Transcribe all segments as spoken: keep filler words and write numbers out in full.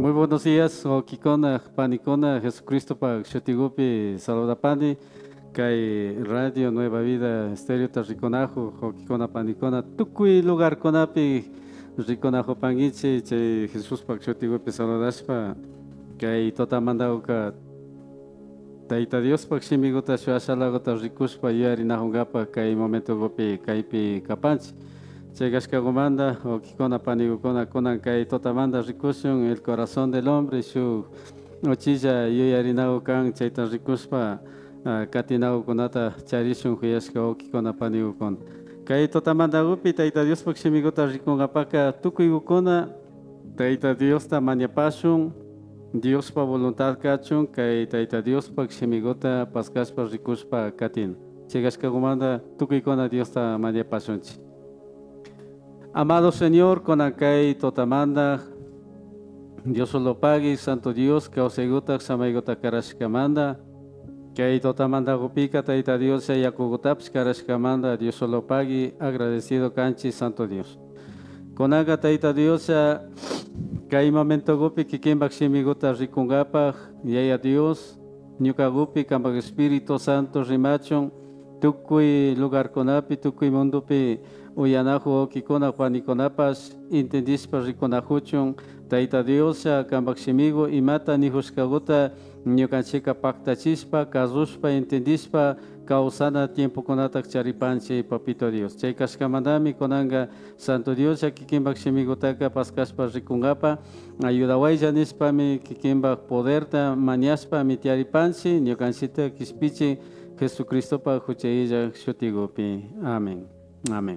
Muy buenos días, Okikona, Panicona, Jesucristo para Xotigupi, Saludapani, Kai Radio Nueva Vida, Estéreo Tarriconajo, Okikona, Panicona, Tukui lugar Conapi, Riconajo Pangichi, Che Jesús para Xotigupi, Saludaspa, Kai Tota Mandauka, Taita Dios para Ximigota, Shuashalagota, Rikuspa, Yarinahungapa, Kai Momento Gopi, Kaipi Kapanchi. Chegas que gomanda o kikona panigukona konan kai totamanda rikushun el corazón del hombre su ochilla yuyarinago kan chaitan rikuspa katinago konata charishun huyaska o kikona panigukon kai totamanda gupi taita Dios pakshimigota rikungapaka tukuyukona taita Dios ta maniapashun Dios pa voluntad kachun kai taita Dios pakshimigota paskashpa rikuspa katin chegas que gomanda tukuyukona Dios ta maniapashunchi. Amado Señor, con acá totamanda, Dios solo pague, Santo Dios, que os eguta, samaigota karashkamanda, que hay totamanda gopica, taita Dios, ya yakugutaps karashkamanda, Dios solo pague, agradecido canchi, Santo Dios. Con acá taita Dios, que hay momento gopi, que quien bakshimiguta rikungapa, y a Dios, nyuka gopi, kambag Espíritu Santo, rimachon, tukui lugar conapi, tukui mundupi, Uyanahu kikona Juanikonapas, intendispa rikonahuchun, taita Dios, kambaximigo, y mata ni huskaguta, ñukanchika paktachispa, kazuspa, intendispa, causana tiempo konatak charipanche, papito Dios. Chaykashkamandami konanga, Santo Dios, kikimbaximigo taka, paskaspa rikungapa, ayudaway janispa mi kikimba poderta, mañaspa mi tiaripanche, ñukanchita kispichi, Jesucristo pa hucheilla shutigopi. Amén. Amén.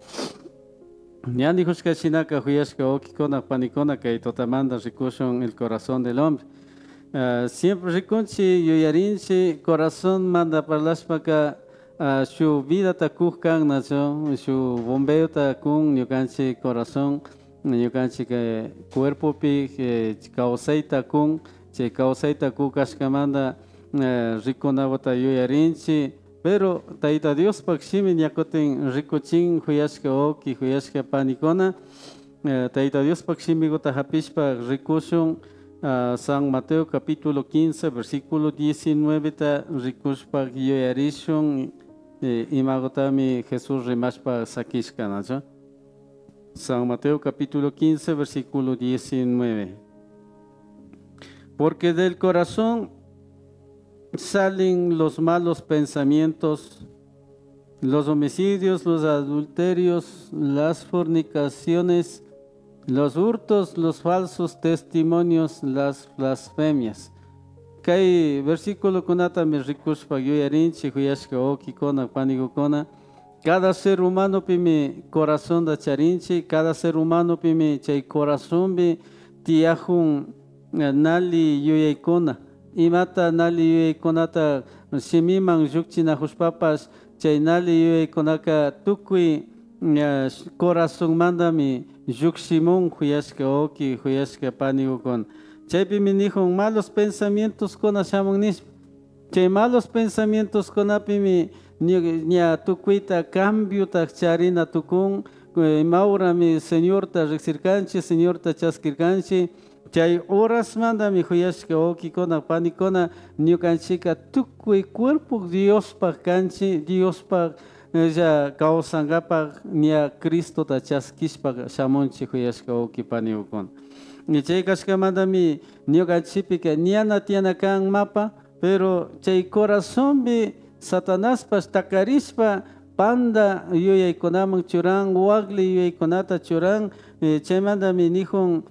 Ñandi huska chinaka huyashka okikona panikona que totamanda rikushon el corazón del hombre. Uh, siempre rikunchi yuyarinchi corazón manda parlashpaka uh, su vida takukan nacho su bombeo takun ñukanchi corazón ñukanchi que cuerpo pi que causaita kun che causaita kukashkamanda uh, rikunawata yuyarinchi. Pero taita Dios pakshimi ñakotin rikuchin huyashka oki huyashka panikona taita Dios pakshimi gota hapishpa rikushun San Mateo capítulo quince versículo diecinueve ta rikushpa yoyarishun imagotami Jesús rimashpa sakishka nacho. San Mateo capítulo quince versículo diecinueve. Porque del corazón salen los malos pensamientos, los homicidios, los adulterios, las fornicaciones, los hurtos, los falsos testimonios, las blasfemias. Kai versículo kunata me rikushpa yuyarinchi huyashka oki kona panigo kona. Cada ser humano pimi corazón da charinchi, cada ser humano pimi chay corazón bi tiahun nali yuyaikona. Imata nali yue konata shimiman yukchina huspapas chay nali yue konaka tukui corazón mandami yukshimun huyashka oki huyashka paniukon chaypi minihon malos pensamientos kona shamun nish chay malos pensamientos konapimi nya tukuita cambio ta charina tukun maura mi señor ta rexirkanchi señor ta chaskirkanchi chay horas manda mi huyashka okikona panikona ñukanchika tukui cuerpo Dios pa kanchi Dios pa ya kausangapa nia Cristo ta chaskishpa shamonchi huyashka oki paniukon ni chay kashka manda mi ñukanchipika niana tiana kan mapa pero chay corazón bi Satanás pa takarishpa panda yuyaykunaman churan wagli yuyaykunata churan chay manda mi nihon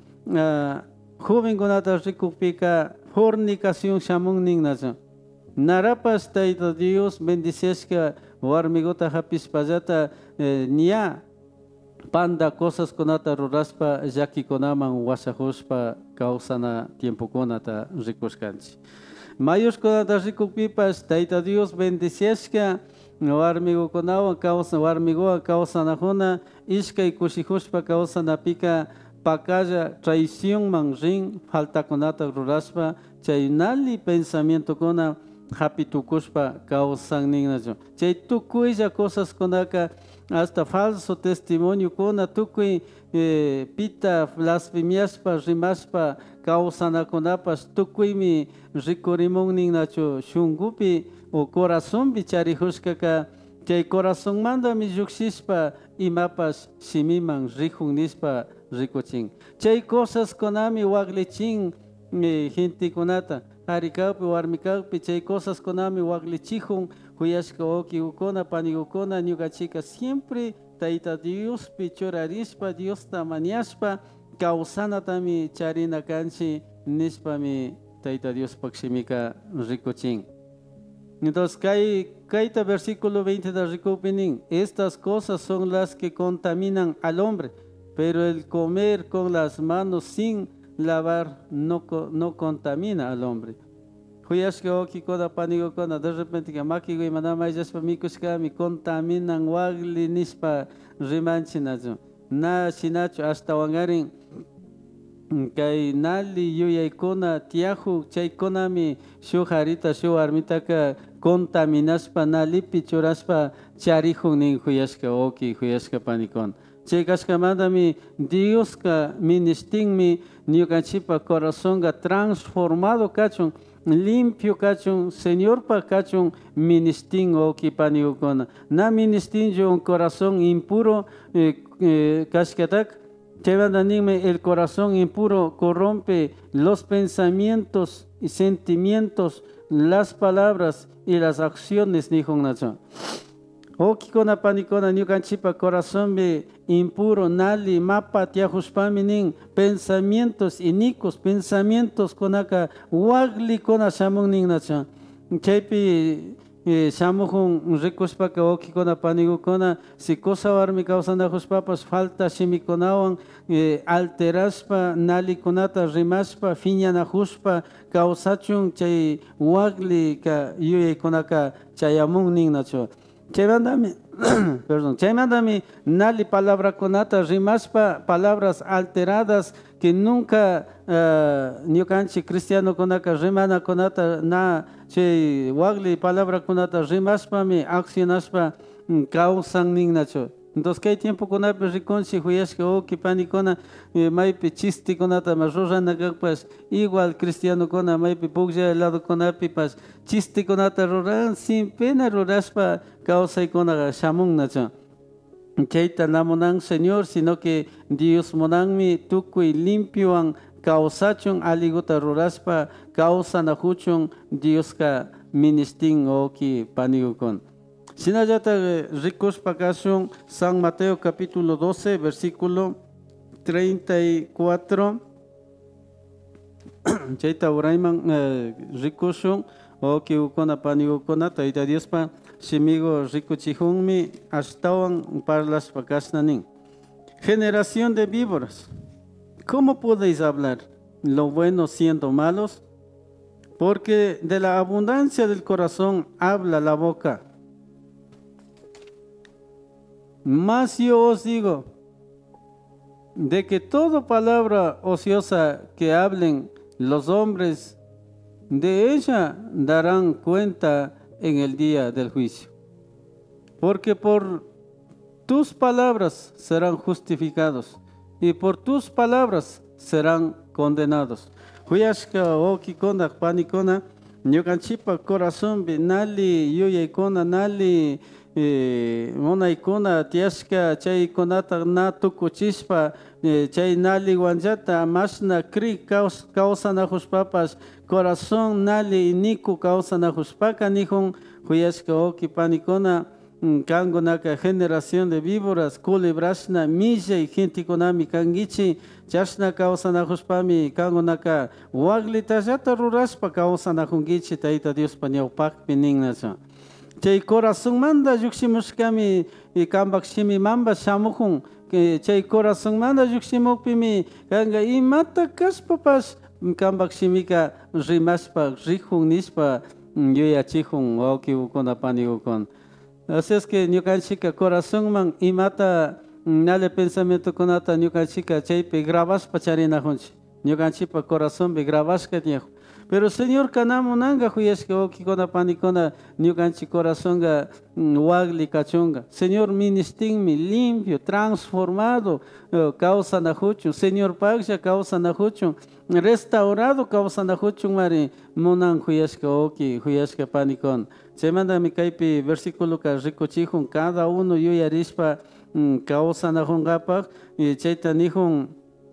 joven konata rikupika fornicación shamun ningnazo. Narapas taita Dios bendicesca warmigota hapispallata eh, nia panda cosas konata ruraspa yaki konaman wasahuspa causana tiempo konata rikushkanchi. Mayos konata rikupipas taita Dios bendicesca warmigo konawa causa warmigoa causana jona ishkay kushihuspa causana pika pakaya traición manrin falta konata ruraspa chay nali pensamiento kona hapi tukushpa causan ningnacho chay tukuya cosas konaka hasta falso testimonio kuna tukui eh, pita blasfemiaspa rimashpa kausanakunapas tukuymi rikurimunnin nacho shungupi o corazonpi charihushkaka chay corazón mandami llukshishpa imapas shimiman rihun nispa rikuchin chay cosas kunami waglichin eh, gente kunata harikawpi warmikawpi chay cosas kunami waglichihun kuyashka oki ukuna pani ukuna ñukachika siempre Tayta Diospi churarishpa Diosta mañashpa kawsanatami charina kanchi nishpami Tayta Dios pakshimika rikuchin. Entonces, kaita versículo veinte de Rikupinin, estas cosas son las que contaminan al hombre, pero el comer con las manos sin lavar no, no contamina al hombre. Huyashka oki koda panigo koda, de repente que makigo y manama yaspa mikushka mi contaminan wagli nispa rimanchinacho. Na shinacho hasta wangarin kay nali yuyaykuna tiahu chaykunami shuk harita shuk armitaka contaminashpa nalipi churashpa charihun nin huyashka oki huyashka panikon chay kashkamantami Dioska ministinmi ñukanchipa corazonga transformado kachun limpio kachun Señorpa kachun ministin oki panikuna na ministinjo un corazón impuro eh, eh, kashkatak el corazón impuro corrompe los pensamientos y sentimientos, las palabras y las acciones, dijo Nacho. Oki kona panikona ñukanchipa corazón impuro, nali, mapa, tiajuspaminin, pensamientos inicuos, pensamientos konaka, wagli kona shamun nin Nacho. Chaypi shamuhun rikushpaka oki kona panigu kona si cosa warmi kausana huspapas falta shimikonawan eh, alteraspa nali konata rimashpa fiñana huspa kausachun chay wagli ka yuyay konaka chayamun nin nacho chaymandami perdón chaymandami nali palabra konata rimashpa palabras alteradas que nunca uh, ñukanchi cristiano konaka rimana konata na chay wagli palabra kunata rimashpami accionashpa causan nin nacho. Entonces kay tiempo kunapi rikunchi huyashka oki panikuna maypi chisti kunata marrurana kakpas igual cristiano kuna maypi puglla lado kunapi pas chisti kunata ruran sin pena rurashpa causay kuna shamun nacho. Chayta namunan Señor sino que Dios monanmi tukuy limpioan causachun aliguta ruraspa causa nahuchun Dioska ministin oki panigukon. Sinayata rikushpa kashun San Mateo capítulo doce versículo treinta y cuatro. Chayta urayman rikushun oki ukona panigukona Tayta Diospa shimigo rikuchihunmi ashtawan parlashpa kashnanin. Generación de víboras. ¿Cómo podéis hablar lo bueno siendo malos? Porque de la abundancia del corazón habla la boca. Mas yo os digo, de que toda palabra ociosa que hablen los hombres, de ella darán cuenta en el día del juicio. Porque por tus palabras serán justificados y por tus palabras serán condenados. Huyashka oki kona panikona ñukanchipa corazón bi nali yuyaykuna nali monaykuna tiashka chay kunata na tukuchishpa chay nali wanllata mashna kri kawsanahushpapas corazón nali iniku kawsanahushpaka nihun huyashka oki panikona kangunaka generación de víboras culebrashna milla y gente konami kangichi chashna kawsanahushpami kangunaka waglitallata rurashpa kawsanahungichi Tayta Dios pañawpakpi ninnacha chay corazón manda llukshimushkami kambakshimi mamba shamuhun chay corazón manda llukshimukpimi kanga imata kashpapas kambakshimika rimashpa rihun nishpa yuyachihun oki ukuna panigukun. Así es que ñukanchika corazón man imata nale pensamiento kunata ñukanchika chaypi grabashpa charinahunchi ñukanchipa corazón bi grabashka tiyahu Pero Señor kanamunanga huyashka okikuna panikuna ñukanchik corazonga wagli kachunga. Señor ministinmi limpio, transformado kawsanajuchun. Señor paksha kawsanajuchun. Restaurado kawsanajuchun mari munan huyashka oki huyashka panikon. Semanda mi kaypi versículo ka rikuchijun cada uno yuyarishpa kawsanajungapak y chayta nijun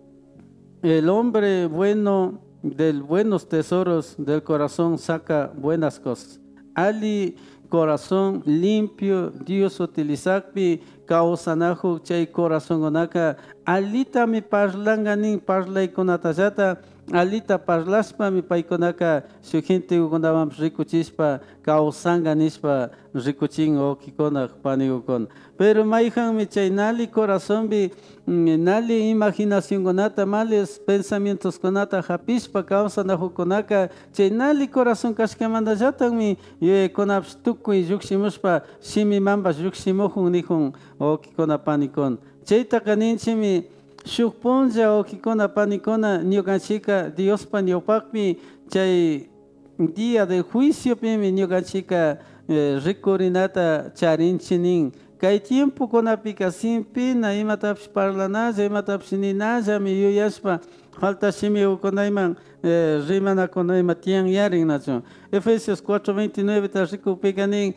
el hombre bueno del buenos tesoros del corazón saca buenas cosas. Ali corazón limpio Dios utilizakpi kawsanahu chay corazón onaka alita mi parlanganin parlay konatallata alita parlashpa mi paykunaka su gente ugunawan rikuchishpa kawsanga nishpa rikuchin okikunak panigukun. Pero mayjan mi chay nali corazón bi nali imaginación konata males pensamientos konata hapishpa kawsanahukunaka chay nali corazón kashkamandallatan mi yue konaps tukuy llukshimushpa shimi mambas llukshimuhun nihun okikuna panikun. Chayta kaninchimi shukpunja okikuna panikuna ñukanchika Dios pa ñawpakmi chay día de juicio pimi ñukanchika eh, rikurinata charinchinin kay tiempo kunapika sin pina imatapish parlanalla imatapish ninalla mi yuyashpa falta shimi ukunayman eh, rimanakunayman tiyan yarin nacho. Efesios cuatro veintinueve ta rikupikanin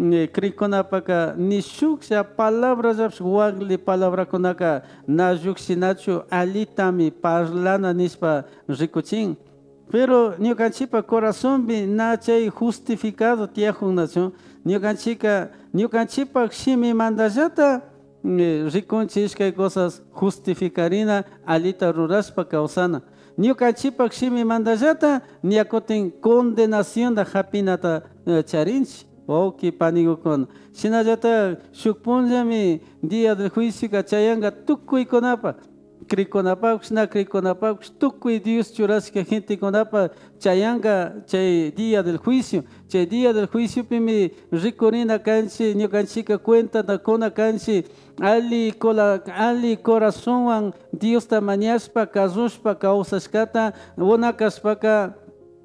Krikonapaka ni shuksha palabras wagli palabra konaka na yuksinachu alitami parlana nispa rikuchin. Pero ñukanchipa corazón bi na chay justificado tiajun nacho. Ñukanchika ñukanchipa shimi mandallata rikunchis kay cosas justificarina alita ruraspa kausana. Ñukanchipa shimi mandallata niakotin condenación da hapinata charinchi. Oki panigukon. Shinallata shukpunjami día del juicio kachayanga tukuy konapa. Krikonapak, shna krikonapak, tukuy Dios churasca gente konapa chayanga chay día del juicio. Chay día del juicio pimi ricorina canchi, ñukanchika cuenta da kona canchi. Ali kola ali corazón Dios tamañaspa kazushpa kausashkata unakaspaka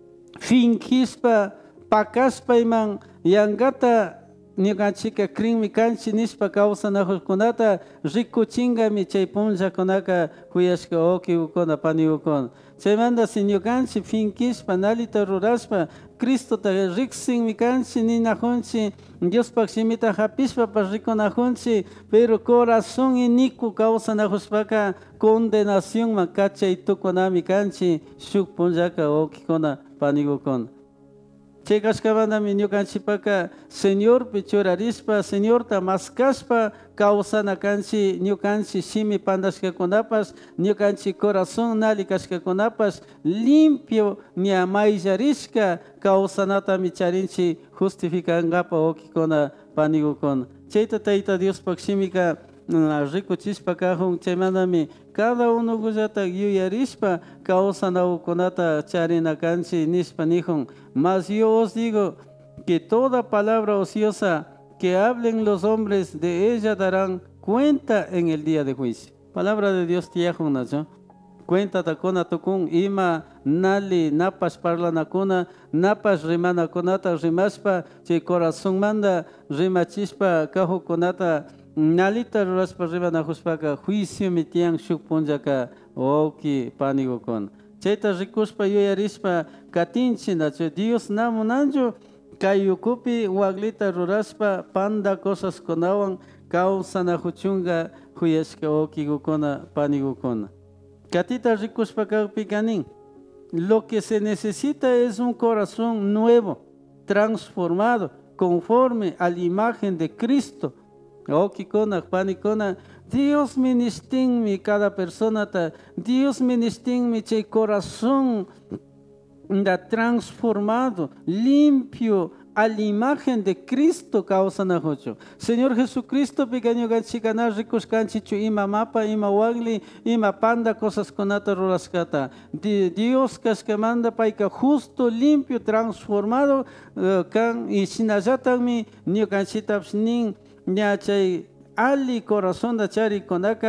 finkispa pakaspa iman yangata ñukanchika krinmi kanchi nishpa kawsanajukunata rikuchingami chay punllakunaka huyashka okikuna panigukuna. Chaymanta si ñukanchik finkishpa nalita rurashpa Cristota riksinmi kanchi ninajunchi Diospak shimita hapishpa rikunajunchi pero corazón iniku kawsanajushpaka condenación man kachay tukunami kanchi shuk punllaka okikuna panigukuna. Chekashkamandami ñukanchipaka Señor pichurarispa Señor ta maskashpa kawsana kanchi ñukanchi shimi pandashkakunapas ñukanchi corazón nali kashkakunapas limpio ñamayllarishka kawsanata micharinchi justificangapa okikuna panigukuna. Chayta tayta Diospak shimika rikuchishpa kajun chaymandami cada uno guyata yuyarishpa kawsanawkunata charina kanchi nishpa nijun. Mas yo os digo que toda palabra ociosa que hablen los hombres de ella darán cuenta en el día de juicio. Palabra de Dios tiyajun nacho. Cuenta takuna tukun ima nali napas parlanakuna napas rimanakunata rimashpa chay corazón manda rimachishpa kajukunata nalita ruraspa rimanajushpaka juicio mitian shuk punllaka oki panigukuna. Chayta rikushpa yuyarishpa katinchi nacho Dios namunancho kayukupi waglita rurashpa panda cosas kunawan kawsanajuchunga huyashka okikukuna panigukuna. Katita rikushpa kawpikanin. Lo que se necesita es un corazón nuevo, transformado, conforme a la imagen de Cristo. Okikuna, panikuna, Dios ministinmi cada persona, ta, Dios ministinmi chay corazón da transformado, limpio, a la imagen de Cristo kawsanajuchu. Señor Jesucristo pequeño ganchikana ricos ganchichu ima mapa, ima wagli, ima panda cosas konata ruraskata. Dios kashkamanda paika justo, limpio, transformado, kan y sinayatami niyo ganchitapsnin nya chay ali corazón da chari konaka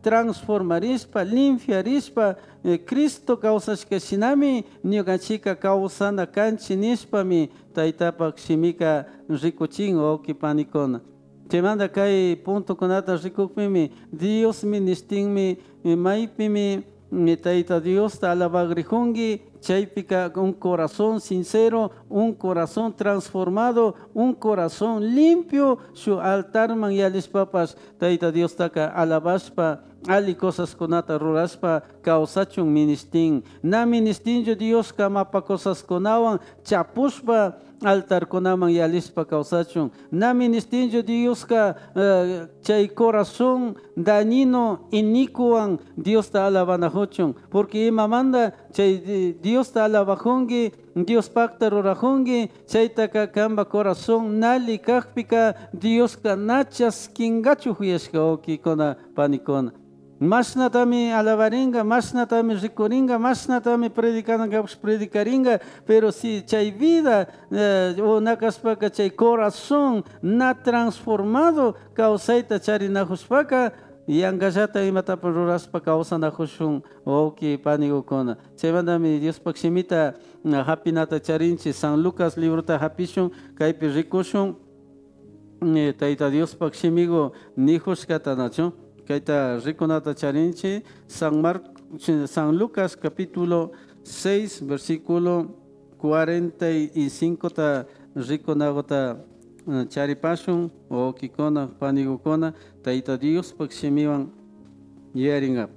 transformarispa, limpiarispa, eh, Cristo causashka shinami, ñukanchika causana kanchi nishpami, taytapak shimika rikuchin oki panikona. Chaymanta kay punto kunata rikukpimi, Dios mi nistinmi, maypimi, tayta Dios ta alabagrijungi, chaypika un corazón sincero, un corazón transformado, un corazón limpio, su altar man yalis papas, tayta Dios taka alabaspa, ali cosas konata ruraspa, causachun ministin, na ministinjo Dios kamapa cosas konawan, chapuspa, altar konaman yalispa causachun, na ministinjo Dios ka uh, chay corazón dañino inicuan, Dios ta alabanajochun, porque ima manda chay Dios ta alabajongi, Dios pacta rorajungi, chaytaka kamba corazón nali kakpika, Dios ka nachas kingachu huyashka oki kona panikona. Más natami alabaringa, más natami rikuringa, más natami predicaringa, predicaringa, pero si chay vida eh, o nakaspaka chay corazón na transformado, causaita charinajuspaka, y angajata y mataparuraspa causa najushun, oki panigukona. Chaymandami Dios pakshimita hapinata charinchi, San Lucas libruta hapishun, kaipi rikushun, taita Dios pakshimigo nijushkata nacho. Kaita riconata charinche, San Marcos, San Lucas capítulo seis, versículo cuarenta y cinco ta riconagota charipashun o kikona panigukona, taita Dios pakshimiwan yeringa.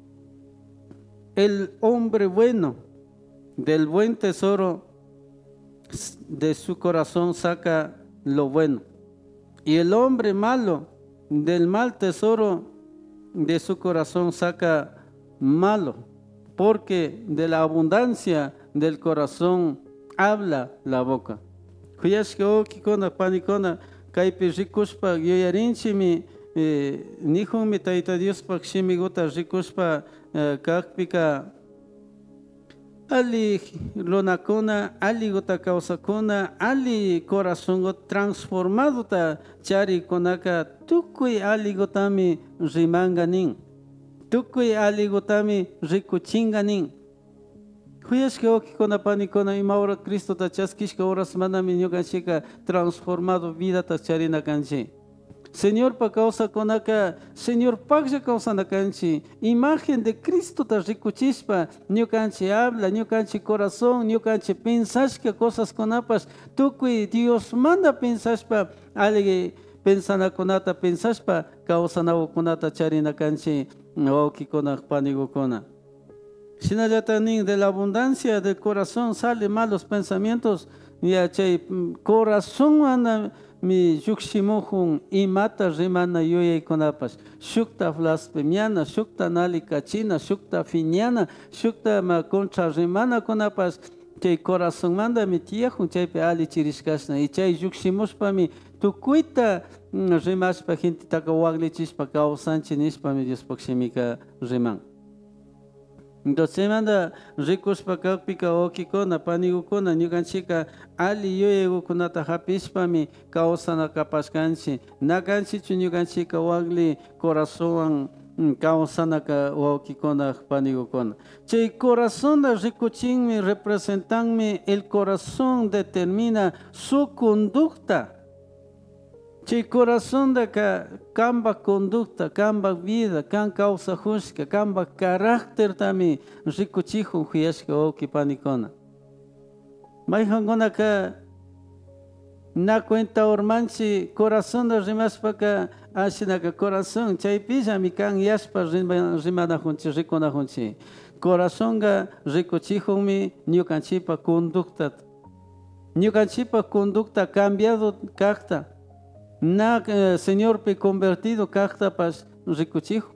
El hombre bueno del buen tesoro de su corazón saca lo bueno, y el hombre malo del mal tesoro de su corazón saca malo, porque de la abundancia del corazón habla la boca. Kuyashka oki kona panikona kaypi rikushpa yoyarinchimi nijunmi tayta Dios pakshimi gota rikushpa kakpika ali lonakona, ali gota kausakona, ali corazón got transformado ta chari konaka tukui ali gotami rimanganin, tukui ali gotami rikuchinganin. Huyashka oki kona panikona ima hora Cristo ta chaskishka horas manami ñukanchika transformado vida ta charina kanchi. Señor pa causa konaka, Señor pakja causa nakanchi, imagen de Cristo ta rikuchispa, ñukanchi habla, ñukanchi corazón, ñukanchi pensashka cosas konapas, tukui Dios manda pensashpa, alige pensana konata pensashpa, causa nawo konata charina kanchi, oki konak panigo kona. Shinayatanin de la abundancia del corazón sale malos pensamientos, ya chay corazón anda mi yukshimuhun imata rimana yoyay konapas, shukta blasfemiana, shukta nalika china, shukta finiana, shukta ma contra rimana konapas, chay corazón manda mi tiajun chaype ali chirishkashna, y chay yukshimushpa mi tukuita rimashpa gente taka waglichishpa kausanchi nishpa mi Dios pakshimika riman. Entonces manda rikushpa kakpika okikona panigukona ñukanchika ali yuyayukunata hapishpami kawsana kapashkanchi nakanchichu ñukanchika wagli corazón kawsanaka okikona panigukona. Chay corazón da rikuchinmi representanmi, el corazón determina su conducta. Chay corazón da camba conducta, camba vida, can causa justa, camba carácter tami rikuchihun huyashka oki panikona. Mayhangona ka na cuenta ormanchi corazón da rimaspaka ashinaka corazón chay pilla mi kan yaspa rimana junchi rikona junchi. Corazón ga rikuchihunmi ñukanchipa conducta. Ñukanchipa conducta cambiado kakta. Na eh, Señor pe convertido kakta pas rikuchijo.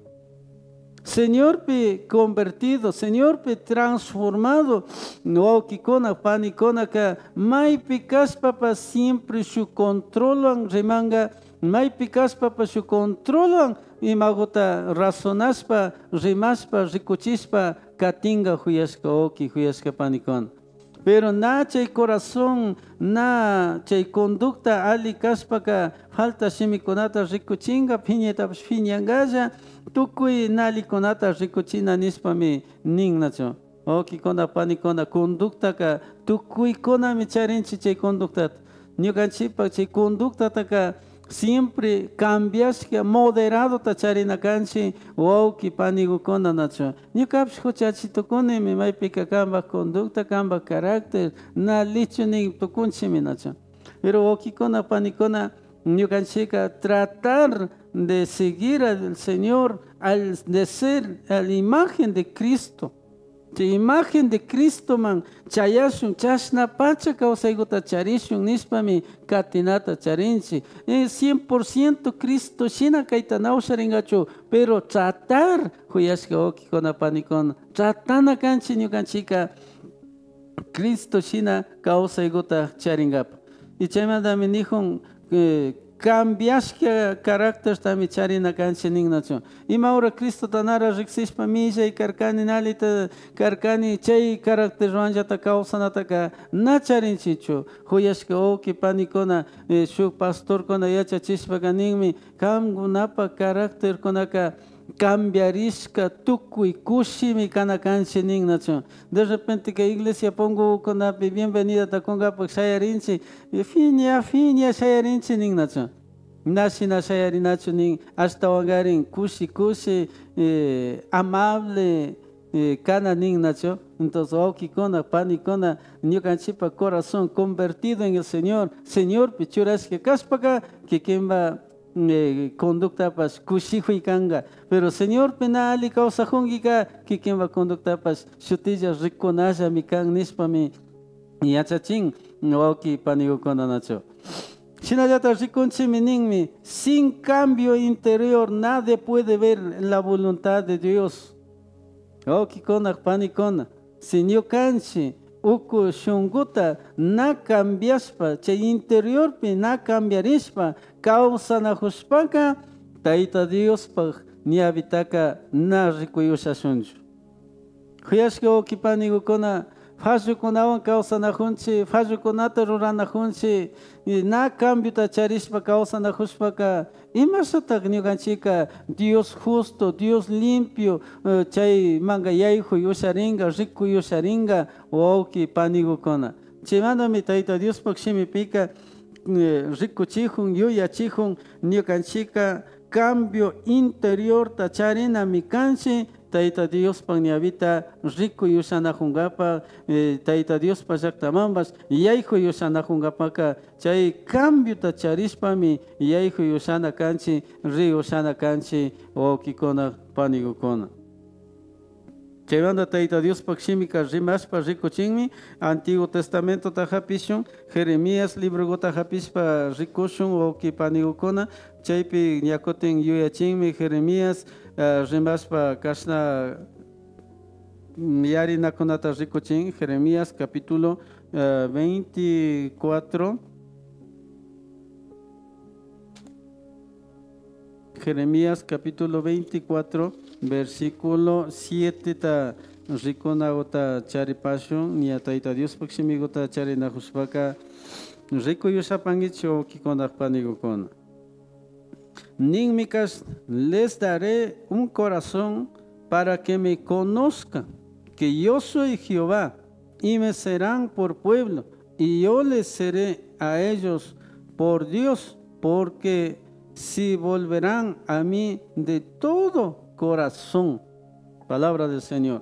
Señor pe convertido, Señor pe transformado. No kikona panikona ka mai picas papa siempre su controlan remanga, mai picas papa su controlan y magota razonaspa, rimaspa, rikuchispa, katinga huyashka oki huyashka panikona. Pero na chay corazón, na chay conducta ali kaspaka falta shimikunata rikuchinga phiñetapish phiñangalla tukuy nalikunata rikuchina nispami ninnachu. Oquikuna panikuna conductaka tukuykunami charinchi chay conductata. Ñukanchikpak chay conductataka siempre cambiashka moderado ta charina kanchi wauki panigukuna nachu. Ñukapish huchachitukunimi maypika kambak conducta, kambak carácter, na lichu nin tukunchimi nachu. Pero wauquikuna panikuna ñukanchika tratar de seguir al Señor, al de ser a la imagen de Cristo. La imagen de Cristo man chayashun chashna pacha kawsaykota charishun nispami katinata charinchi. Es cien por ciento Cristo shina kayta nawsharingachu, pero tratar huyashka oquikuna panikuna tratana kanchi ñukanchika Cristo shina kawsaykota charingapa. Y chaymantami nijun eh, cambiashka carácter tami charina kanchi ninnachu. Ima hora Cristo tanara riksishpa milla y karkani nalita karkani chay carácter ruanjata kawsanataka na charinchichu. Huyashka oki panikuna eh, shuk pastor kuna yachachishpaka ninmi kamgunapa carácter kunaka cambiarishka tukuy kushimi kana kanchi ninnachu. De repente que iglesia pongo kunapi bienvenida takungapak shayarinchi fiña fiña shayarinchi ninnachu. Nashina shayarinachu nin hasta wangarin kushi kushi eh, amable eh, kana ninnachu. Entonces oquikuna panikuna ñukanchipa corazón convertido en el Señor. Señor pichurashka kashpaka que kimba Eh, conducta pas kushihui kanga, pero Señor penali causa jungika que quien va conducta pas shutilla riconaya mi kan nispami yachachin noki panigo konanacho. Shinayata riconchi miningmi, sin cambio interior nadie puede ver la voluntad de Dios. Oki konak panikona, señor kanchi uku shunguta na cambiaspa, che interior pi na cambiarispa, causa na huspaka, taita Dios pa ni habitaka na rikuyusha shunju. Huyashka oki panigukona, fajukunawan causa na hunchi, fajukunata rurana hunchi, na cambio ta charispa causa na huspaka, imashatak ñukanchika Dios justo, Dios limpio, chay manga yayhu yusharinga, riku yusharinga, wauki panigukona. Chimandami taita Dios pakshimi pika, riku chihun, yuya chihun, ñukanchika cambio interior ta charina mi kanchi, taita Dios pa niavita rico yushana jungapa, eh, taita Dios pa yaktamambas, yaijo yushana jungapaka, chay cambio ta charispa mi, yaijo yushana kanchi, ri yushana kanchi, o kikona panigukona. Llevando taita Dios pakshimika rimashpa rico chingmi, Antiguo Testamento tajapishun, Jeremías libro gota japispa ricoshun o kipanigukona, chaypi yakoten yuya chingmi, Jeremías rimashpa kashna yari nakonata rico ching, Jeremías capítulo uh, veinticuatro. Jeremías capítulo veinticuatro, versículo siete ta rikona gota charipashun, ni ataita Dios pakshimi gota charina huspaka, rico yushapangicho kikona panigukona. Ninmikas les daré un corazón para que me conozcan, que yo soy Jehová, y me serán por pueblo, y yo les seré a ellos por Dios, porque si volverán a mí de todo corazón. Palabra del Señor.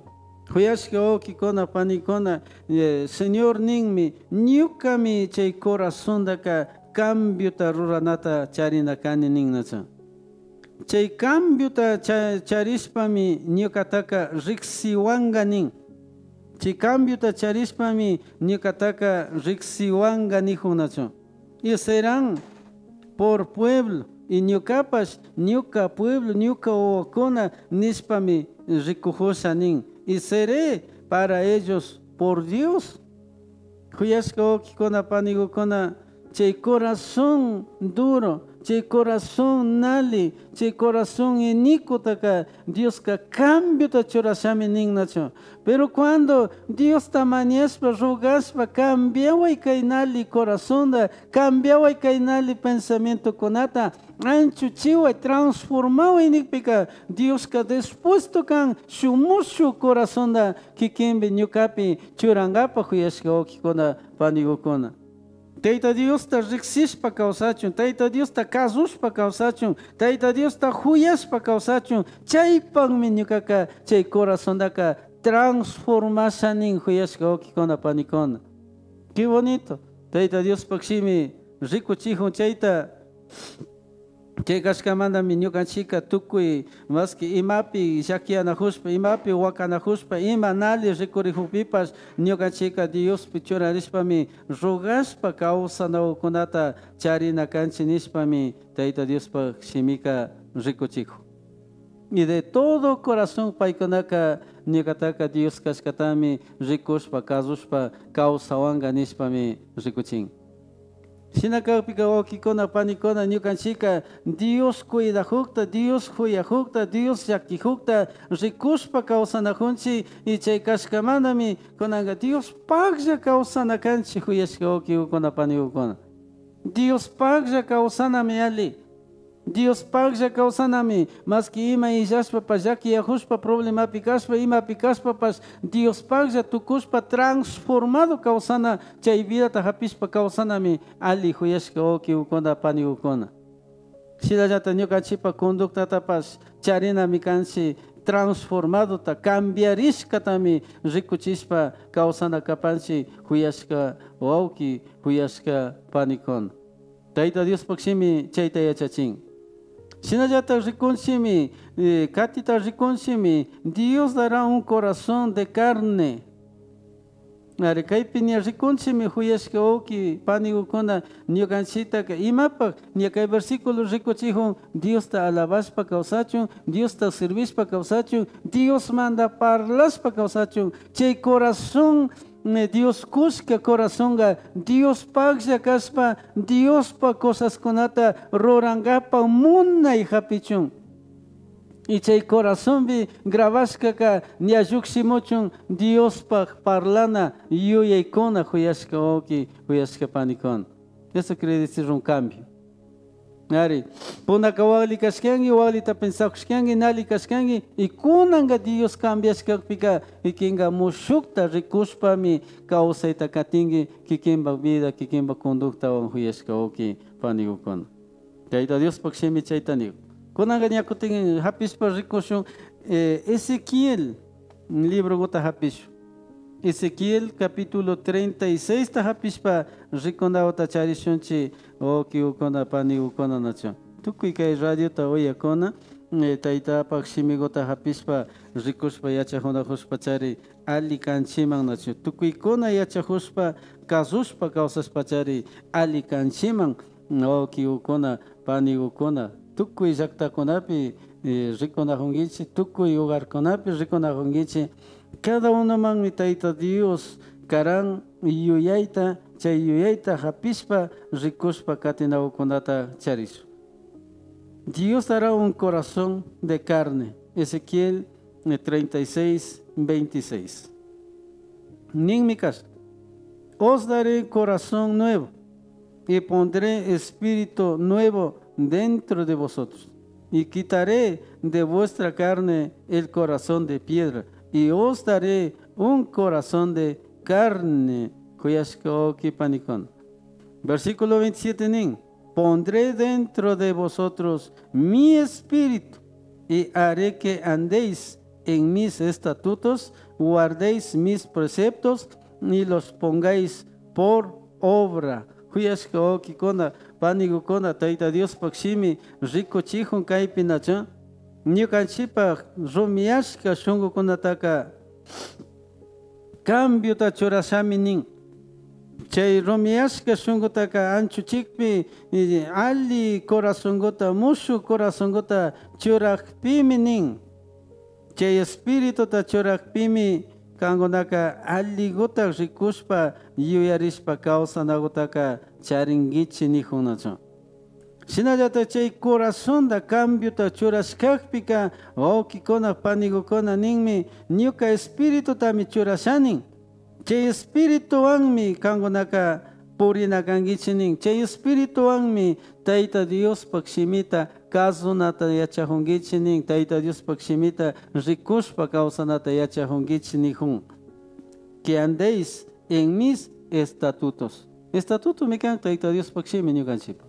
Señor ninmi, niuka mi chay corazón daka cambio ta ruranata charina kani ningnacha. Chay cambio ta charispa mi niukataka rixiwanga ning. Chay cambio ta charispa mi niukataka rixiwanga nijunacho. Y serán por pueblo. Y ñukapash, ñuka pueblo, ñuka oakona, nispami rikujosanin. Y seré para ellos por Dios. Huyashka okikona panigukona, chay corazón duro, chay corazón nali, chay corazón inicuo, Dios ka cambio ta chorashami ningnacho. Pero cuando Dios ta maniespa, rogaspa, cambiaba y kainali corazón da, cambiaba y kainali pensamiento conata, ancho chiwa transformado en ikpika, Dios ka dispuesto kan shumushu corazón da, kikimbi nyukapi churangapa huyashka okikona panigokona. Teita Dios ta rixishpa causachun, Teita Dios ta kazushpa causachun, Teita Dios ta huyashpa causachun, chaypan minyukaka, chay corazón daka transformasanin huyashka okikona panikona. Qué bonito. Teita Dios pakshimi rico chihun chayta chay kashkamanta ñukanchika tukuy maski imapi llakianajushpa, imapi wakanajushpa, ima nali rikurikupipas ñukanchika Diospi churarishpami rogashpa kawsanakunata charina kanchi nishpami Tayta Diospa shimika rikuchikun. Y de todo corazón paykunaka ñukataka Dios kashkatami rikushpa kazushpa kawsawanga nishpami rikuchin. Shinakapika okikona panikona ñukanchika Dios cuidajukta, Dios huyajukta, Dios llakijukta rikushpa kawsanajunchi y chay kashkamantami kunanga Dios paglla kawsanakanchi huyashka okikuna panikuna. Dios paglla kawsanami ali. Dios paglla kawsanami, mas que ima illashpa pallaki yahushpa problema pikashpa ima pikashpa pas Dios paglla tukushpa transformado kawsana chay vida tahapishpa kawsanami ali huyashka oki ukona pani ukona. Shilallata ñukanchipa conducta tapas charina mikanchi transformado ta cambiarishka tami rikuchishpa kawsana kapanchi huyashka oki huyashka panikon. Tayta Dios pakshimi chayta yachachin. Shinallata rikunchimi, katita rikunchimi, Dios dará un corazón de carne. Are kaypiña rikunchimi huyashka oki panigukuna ñukanchita imapak ñakay versículo rikuchihun Dios ta alabashpa kawsachun, Dios ta servishpa kawsachun, Dios manda parlashpa kawsachun, chay corazón Dios kushka corazonga, Dios paglla kaspa, Dios pa cosas konata rorangapa munay hapichun. Y chay corazón bi grabashka ka nyayukshimuchun Dios pa parlana yuyaykona huyashka oki huyashka panikon. Eso quiere decir un cambio. Ari, punaka wali kashkangi, wali ta pensakushkangi, nali kashkangi, y kunanga Dios cambiashkakpika, y kinga mushukta rikushpa mi kausaita katingi, kikimba vida, kikimba conducta wan huyashka oki panigukon. Tayta Dios pakshimi chaytanigo. Kunanga nyakutin hapishpa rikushun, Ezequiel, libro gota hapishu. Ezequiel capítulo treinta y seis ta hapishpa rikonda ota charishunchi oki ukona pani ukona nacho. Tukuy kay radio ta oyakona tayta pakshimi gota hapishpa rikushpa yachajunajushpa chari ali kanchiman nacho. Tukuy kona yachajushpa kazushpa kawsashpa chari ali kanchiman oki ukona pani ukona. Tukuy llaktakunapi rikunajunkichi, tukuy hogarkunapi rikunajunkichi. Cada uno man mi Tayta Dios karan yuyayta chay yuyayta hapishpa rikushpa katinawkunata charishu. Dios dará un corazón de carne. Ezequiel treinta y seis, veintiséis. Ninmikas, os daré corazón nuevo y pondré espíritu nuevo dentro de vosotros y quitaré de vuestra carne el corazón de piedra y os daré un corazón de carne. Versículo veintisiete. Nin. Pondré dentro de vosotros mi espíritu y haré que andéis en mis estatutos, guardéis mis preceptos y los pongáis por obra. Tayta Dios pakshimi rico chihun kaipinacha. Ñukanchipa rumiashka shungukunataka cambio ta churashami nin. Chay rumiashka shungutaka anchu chikpi ali corazongota mushu corazongota churakpimi nin. Chay espíritu ta churakpimi kangunaka alliguta rikushpa yuyarishpa kawsanakutaka charingichi nijunachu. Shinallata chay corazonda cambiota churashkakpika wawkikuna panigukuna ninmi ñuka espiritutami churashanin. Chay espirituwanmi kangunaka purina kankichinin. Chay espirituwanmi Tayta Diospak shimita kasunata yachajunkichinin. Tayta Diospak shimita rikushpa kawsanata yachajunkichinikun. Que andéis en mis estatutos. Estatuto mi kan Tayta Diospak shimi ñukanchipa.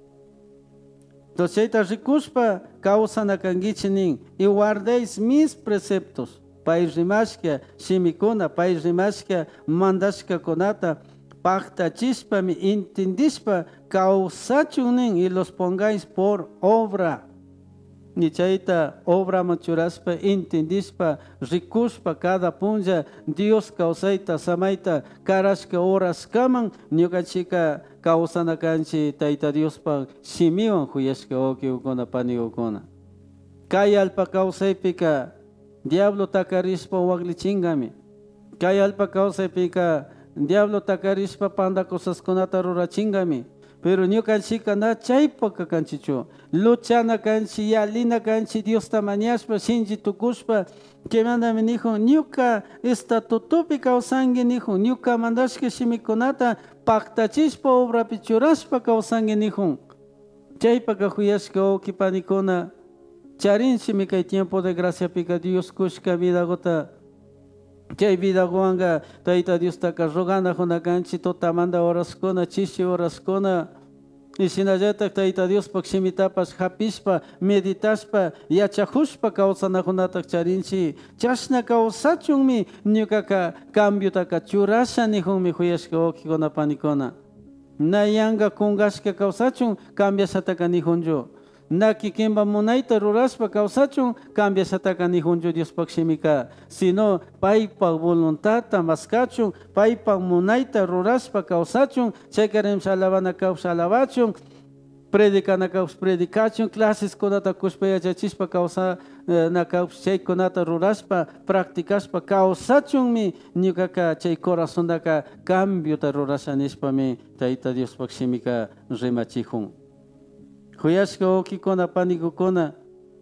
Entonces, chayta rikushpa kawsanakankichinin y guardéis mis preceptos. Pay rimashka shimikuna, pay rimashka mandashkakunata paktachishpa mi intendishpa kawsachunin y los pongáis por obra. Ni chayta obra machuraspa intendishpa rikushpa cada punja Dios kawsayta samaita karashka horas kaman ñukanchika kawsanakanchi Tayta Diospa shimiwan huyashka okiukuna panigukuna. Kay alpa kawsaypika diablo takarishpa waklichingami. Kay alpa kawsaypika diablo takarishpa panda cosaskunata rurachingami. Pero ñukanchika na chaypaka kanchichu. Luchana kanchi, yalina kanchi, Dios tamañashpa, shinji tukushpa, que mandami nijun, ñuka estatutupi kawsangi nijun, ñuka mandashka shimikunata paktachishpa obra pichurashpa kawsangi nijun. Chaypaka huyashka okipanikuna, charinchi mi kay tiempo de gracia pika Dios kushka vida gota. Chay vida guanga Tayta Dios taka rogana hunakanchi totamanda horaskuna chishi horaskuna y shinallata Tayta Dios pak shimitapas hapishpa meditashpa yachahushpa kawsana hunatak charinchi chashna kawsachunmi ñukaka cambio taka churasha nijunmi huyashka okikuna panikuna nayanga kungashka kawsachun cambiashataka nijunju Naki kimba munaita rurashpa kawsachun cambia shataka nijunju Dios pak shimika sino paypa voluntata maskachun paypa munaita rurashpa kawsachun chaykarim shalabana kaws shalabachun predicana kaws predicachun clases kunata kushpa yachachishpa kawsa na kaws chay kunata rurashpa practicashpa kawsachunmi ñukaka chay corazondaka cambiota rurashanishpami Tayta Dios pak shimika rimachijun. Huyashka okikuna panigukuna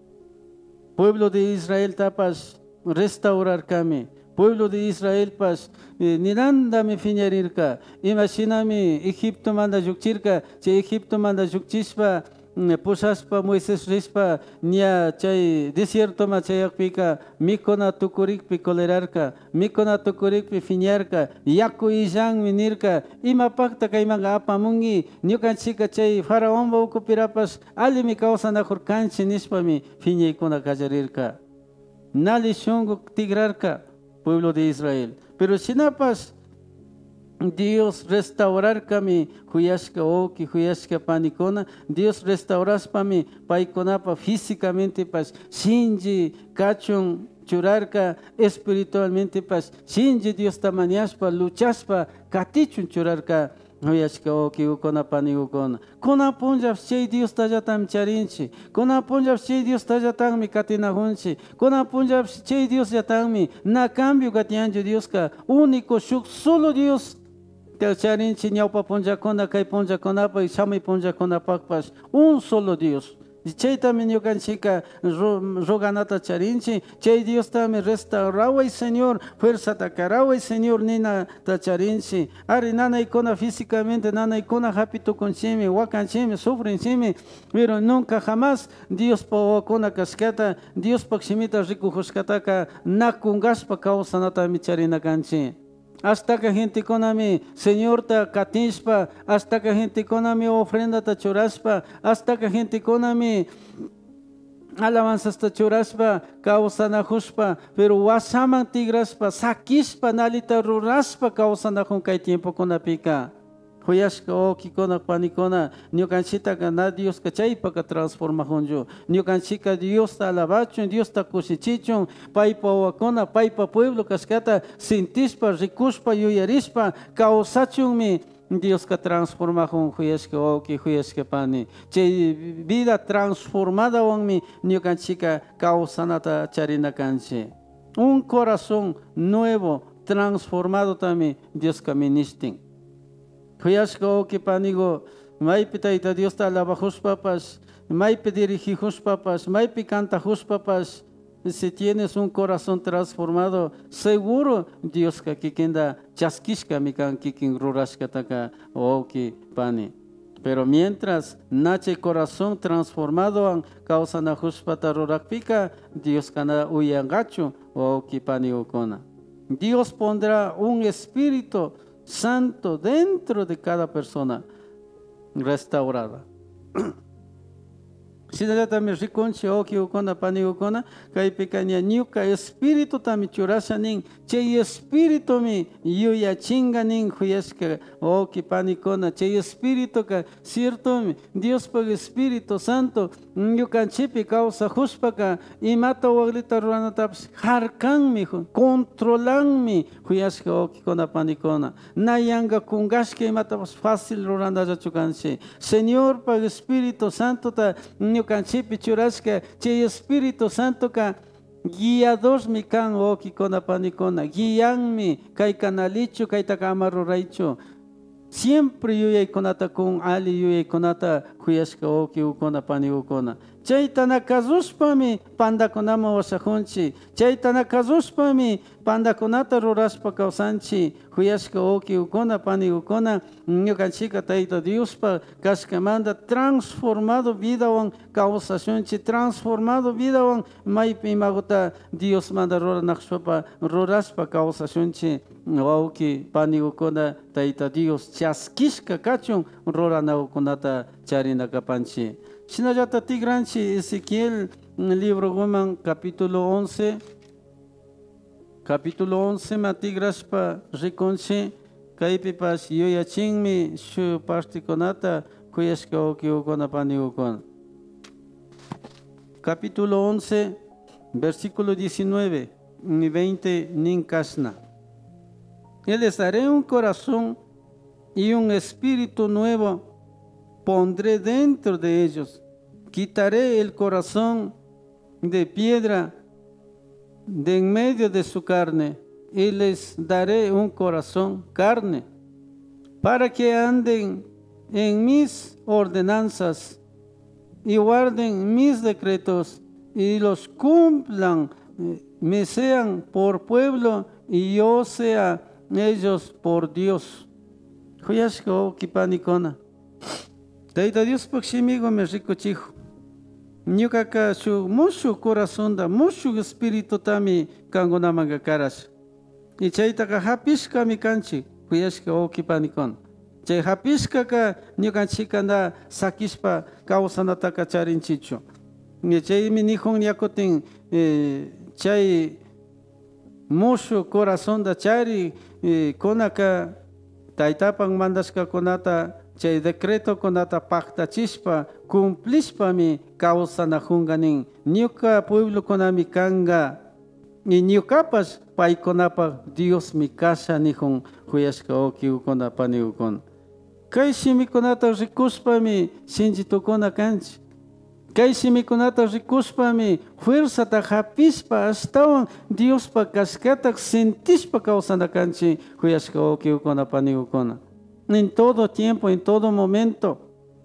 pueblo de Israel tapas restaurar kami pueblo de Israel pas niranda mi fiñarirka imaginami Egipto manda yukchirka che Egipto manda yukchishpa pusaspa Moisés rispa nia chay desierto ma chayakpika mikona tukurikpi kolerarka mikona tukurikpi fiñarka yaku illan minirka imapakta kaymanga apamungi ñukanchika chay faraonba ukupirapas allimi kawsanakurkanchi nishpami fiñaykuna kallarirka nali shungu tigrarka pueblo de Israel pero shinapas Dios restaurar kami huyashka oki huyashka panikona Dios restauras pami paikonapa físicamente pas shinji kachun churarka espiritualmente pas shinji Dios tamaniashpa luchaspa katichun churarka huyashka oki ukona panikona kona punjab chay Dios tallatam charinchi kona punjab chay Dios tallatanmi katinajunchi kona punjab chay Dios yatanmi na cambio gatianjo Dios ka único shuk solo Dios charinchi ñawpa punjakuna kay punjakunapa y shamay punjakunapakpas un solo Dios chaytami ñukanchika roganata charinchi chay Dios tami restauraway Señor fuerzata karaway Señor nina ta charinchi ari nanaykuna físicamente nanaykuna hapitukunchimi wakanchimi sufrinchimi pero nunca jamás Dios pa wakuna kashkata Dios pak shimita rikuhushkataka nakungashpa kawsanatami charinakanchi hasta que gente konami Señor ta katishpa hasta que gente konami ofrenda ta churaspa hasta que gente konami alabanzas ta churaspa kawsanahushpa pero wasaman tigraspa sakishpa nalita ruraspa kawsanahun kay tiempo kunapika huyashka okikuna panikuna ñukanchita na Dios kachaypaka transformajunju ñukanchika Dios ta alabachun Dios ta kushichichun paypa wakuna paypa pueblo kashkata sintishpa rikushpa yuyarishpa kawsachunmi Dios ka transformajun huyashka oki huyashka pani chay vida transformada wanmi ñukanchika kawsanata charinakanchi un corazón nuevo, transformado también, Dios caministen. Huyashka oki panigo, maypi taita Dios ta alabajos papas, maypi dirigijos papas, maypi cantajos papas. Si tienes un corazón transformado, seguro Dios ka kikenda chaskishka mikan kikin rurashka taka oki pani. Pero mientras nace corazón transformado, causa na juspata rurakpika, Dios kana uyangachu oki pani ukona. Dios pondrá un espíritu santo dentro de cada persona restaurada. Si de también riconche oki ukona pani ukona, kai pequeña niuka espíritu tami churasa nin, che espíritu mi yuya chinga nin huyeska oki pani kona, che espíritu ka cierto mi, Dios por Espíritu Santo, yukan chipi causa juspaka, y mata waglita ruana taps, harkan mi, controlan mi, huyeska oki kona pani kona, nayanga kungashke y mata fácil ruranda jachukanche, Señor por Espíritu Santo ta, Canchipi churasca, che Espíritu Santo ka guiador mi can oki kona panicona, guían mi, kai canalicho, kai takamaru raicho. Siempre yo y conata con ali yo y conata huyashka oki ukona pani ukona. Chaitana kazuspami panda konama wasahunchi. Chaitana kazuspami panda konata ruraspa kausanchi. Huyashka oki ukona pani ukona. Nyukanchika taita Diospa kaskamanda transformado vida wan causacionchi. Transformado vida wan maipi magota Dios manda rura nakshpa ruraspa causacionchi. Oki pani ukona taita Dios chaskishka kachun rura na ukonata charina kapanchi. Sinayata tigranchi Ezequiel, libro Goman, capítulo once, capítulo once, matigraspa riconche, caipipas yoyachingmi, shu particonata, kuyashka oki ukona pani ukona. Capítulo once, versículo diecinueve y veinte, ninkashna. Y les daré un corazón y un espíritu nuevo pondré dentro de ellos, quitaré el corazón de piedra de en medio de su carne y les daré un corazón carne, para que anden en mis ordenanzas y guarden mis decretos y los cumplan, me sean por pueblo y yo sea ellos por Dios. Huyashko kipanikona. Taita Dios pakshimigo me rico chijo. Nyukaka su mucho corazón da, mucho espíritu tami kangonamaga karas. Y chaitaka hapishka mi kanchi, kuyashka oki panikon. Chay hapishka ka nyukanchika da sakishpa kausanataka charinchicho. Y chay mi nihon yakotin chay mucho corazón da chari konaka taitapan mandashka konata chay decreto konata pacta chispa, cumplishpa mi causa na junganin, nyuka pueblo konami kanga, y nyukapas pay konapa Dios mi kasha nihon huyashka oki ukona pani ukon. Kay shimi konata rikuspa mi shinjito kona kanchi. Kay shimi konata rikuspa mi fuerza ta hapispa astawan Dios pa kaskata sentishpa causa na kanchi huyashka oki ukona pani ukona. En todo tiempo, en todo momento.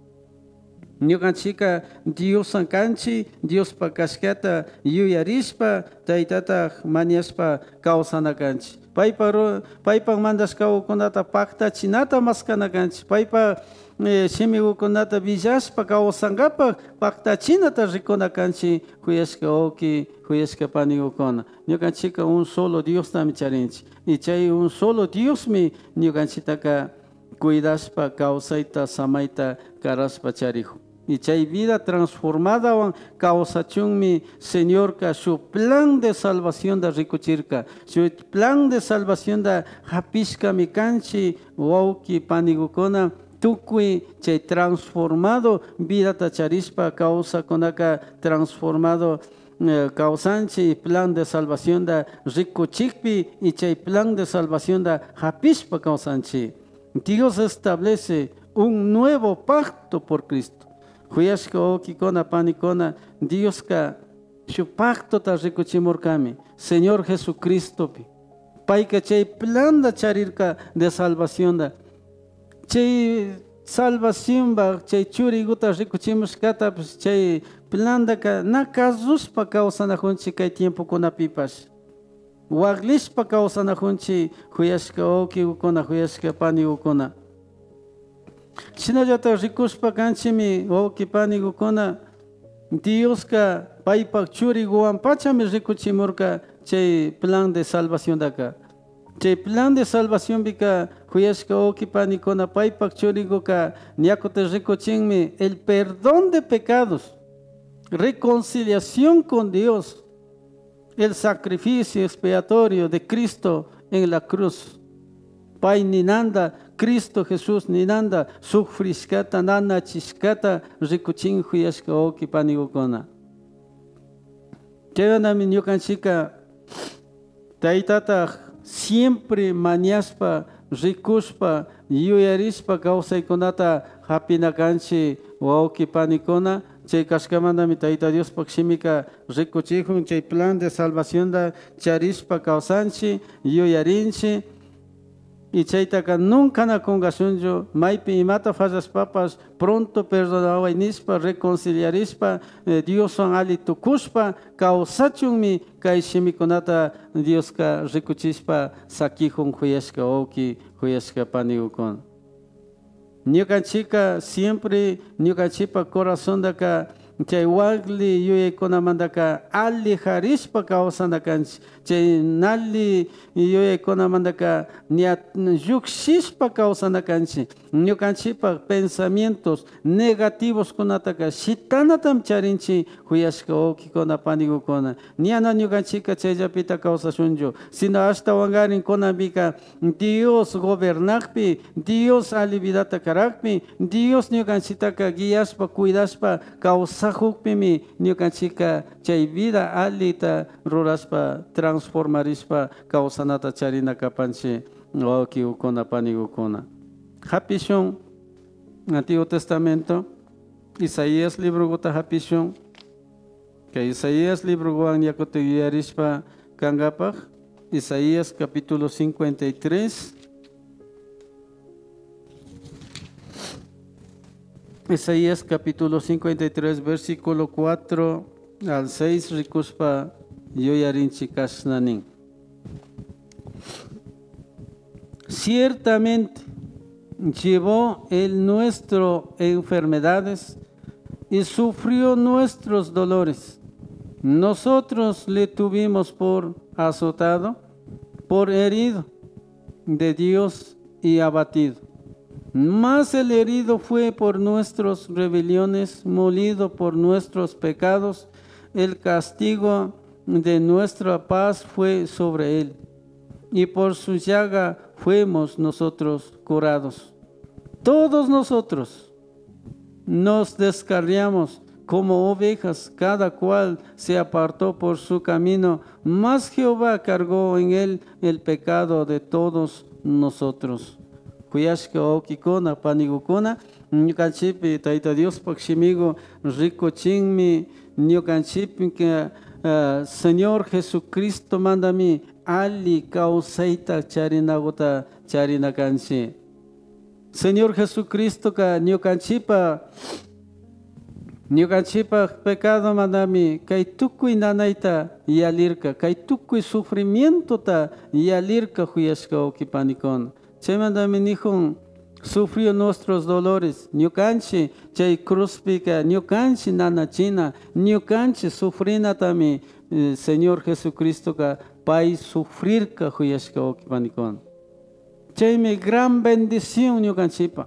Nyukanchika Dios ankanchi, Dios pa kaskata yuyarispa, taitata maniaspa kausanakanchi. Paipa paipa mandaska ukonata pakta chinata maskanakanchi. Paipa shimi ukonata villaspa kausangapa pakta chinata rikonakanchi. Huyashka oki, huyashka pani ukona. Nyukanchika un solo Dios tamicharinchi. Y chay un solo Dios mi nyukanchitaka cuidaspa causaita samaita karaspa charijo. Y chay vida transformada wan causachun mi Señor ka su plan de salvación da ricuchirka, su plan de salvación da hapishka mi canchi wauki panigukona tukui chay transformado vida tacharispa causa konaka transformado eh, causanchi y plan de salvación da ricuchikpi y chay plan de salvación da hapishpa causanchi. Dios establece un nuevo pacto por Cristo. Huyashka oki kona panikona Dios ka shu pactota rikuchimurkami Señor Jesucristo pi payka chay planda charirka de salvación da chay salvación ba chay churiguta rikuchimushkata pues chay planda ka na kasuspa kawsanajunchik kay tiempo kunapipash waglishpa kawsanajunchik huyashka okiukuna huyashka panigukuna shinallata rikushpa kanchimi oki panigukuna Dioska paypak churiguwan pachami rikuchimurka chay plan de salvación daka chay plan de salvación bika huyashka oki panikuna paypak churiguka ñakuta rikuchinmi el perdón de pecados, reconciliación con Dios, el sacrificio expiatorio de Cristo en la cruz. Pay ninanda Cristo Jesús ninanda sufrishkata nana chishkata rikuchin huyashka oki panigukuna. Chaynami ñukanchika taytata siempre mañaspa rikushpa yuyarishpa kawsaykunata hapinakanchi wawki panikuna chay kashkamantami tayta Diospak shimika rikuchikun chay plan de salvación da charishpa kawsanchi yuyarinchi y chaytaka nunca na congashunjo maypi imata fallashpapas pronto perdonaway nispa reconciliarispa eh, Dioson ali tukushpa kawsachunmi kay shimikunata Dioska rikuchishpa sakijun huyashka oki huyashka panigukun. Ñukanchika siempre ñukanchipa corazón daka chay wagli yuyaykunamantaka alijarishpa kawsanakanchik chay nali yuyaykunamantaka llukshishpa kawsanakanchik ñukanchipak pensamientos negativos kunataka shitanatam charinchik huyashka okikuna panigukuna ñana ñukanchika chayllapita kawsashunchu sino hasta wangarinkunapika Dios gobernakpi Dios ali vidata karakpi Dios ñukanchitaka guiashpa cuidashpa kawsajukpimi ñukanchika chay vida alita rurashpa transformarishpa kawsanata charina kapanchik okikuna panigukuna. Hapishun Antiguo Testamento Isaías libro guta hapishun que Isaías libro guan yakuta yuyarishpa kangapak Isaías capítulo cincuenta y tres Isaías capítulo cincuenta y tres versículo cuatro al seis rikuspa yuyarinchi kashnanin. Ciertamente llevó él nuestras enfermedades y sufrió nuestros dolores. Nosotros le tuvimos por azotado, por herido de Dios y abatido. Mas el herido fue por nuestras rebeliones, molido por nuestros pecados. El castigo de nuestra paz fue sobre él, y por su llaga fuimos nosotros curados. Todos nosotros nos descarriamos como ovejas, cada cual se apartó por su camino, mas Jehová cargó en él el pecado de todos nosotros. Kuyashka okikuna panigukuna ñukanchipi tayta Dios pakshimigo rikuchinmi ñukanchipi que uh, Señor Jesucristo mandami ali kawsayta charinaguta charinakanchi. Señor Jesucristo ka ñukanchipa ñukanchipa pecado mandami kay tukuy nanayta yalirka kay tukuy sufrimiento ta yalirka huyashka okipanikon. Chay mandami nijun sufrió nuestros dolores ñukanchi chay cruzpika ñukanchi nanachina ñukanchi sufrinatami eh, Señor Jesucristo ka pay sufrirka huyashka okipanikon. Chaymi gran bendición ñukanchipa